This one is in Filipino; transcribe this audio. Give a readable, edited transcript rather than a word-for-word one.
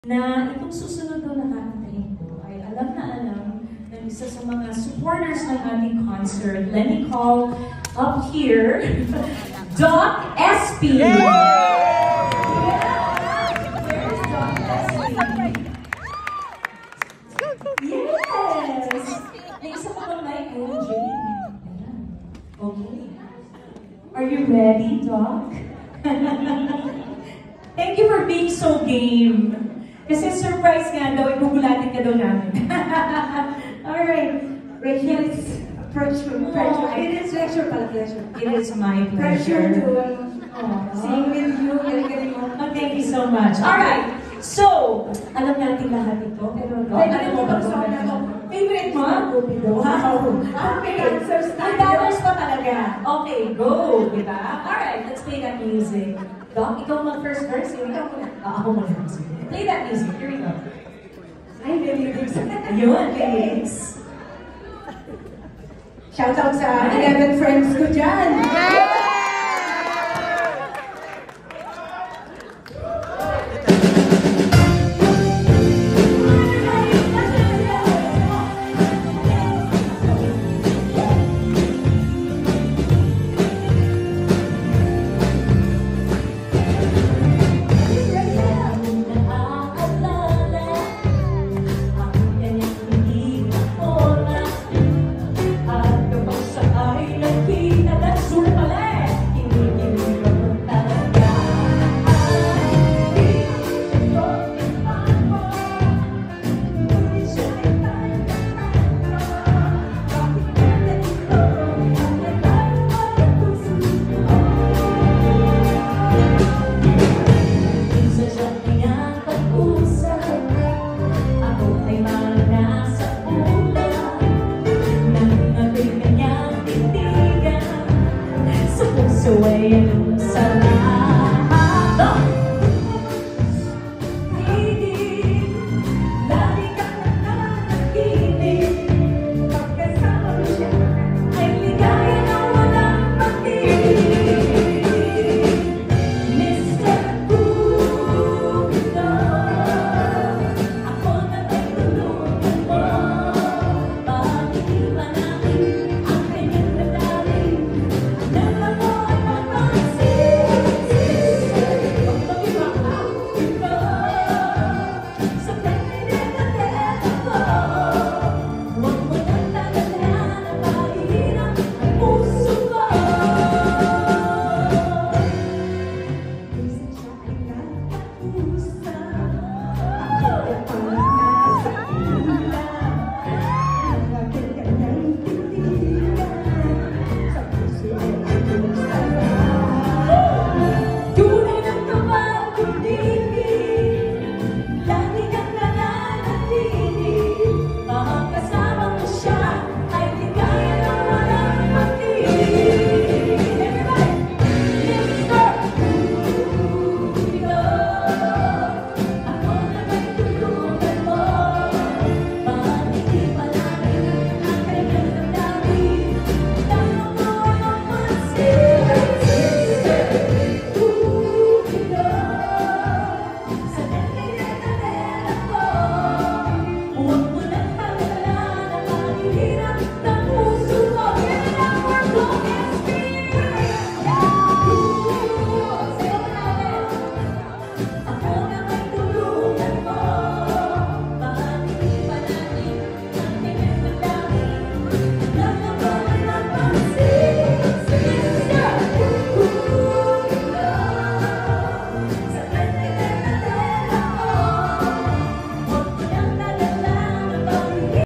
na itong susunod daw na kakantahin ko ay alam ng isa sa mga supporters ng ating concert. Let me call up here, Doc SP! Yeah! There's Doc SP! Yes! May isa pa bang mic, Jane? Okay. Are you ready, Doc? Thank you for being so game. Kasi surprise nga daw, igugulatin ka daw namin. Alright. Rachel, it's pressure. It is pleasure pala, pleasure. It is my pleasure. To sing with you. Thank you so much. Alright. So, alam natin lahat ito. Pero, ano mo ba ito? Favorite mo? Wow. Okay. $2 pa talaga. Okay, go. Diba? Alright, let's play that music. Doc, ikaw mag-first verse. Ikaw muna. Ako muna. Play that music. Here we go. Ay, lyrics. Ayun, lyrics. Shout out sa 11 friends ko dyan.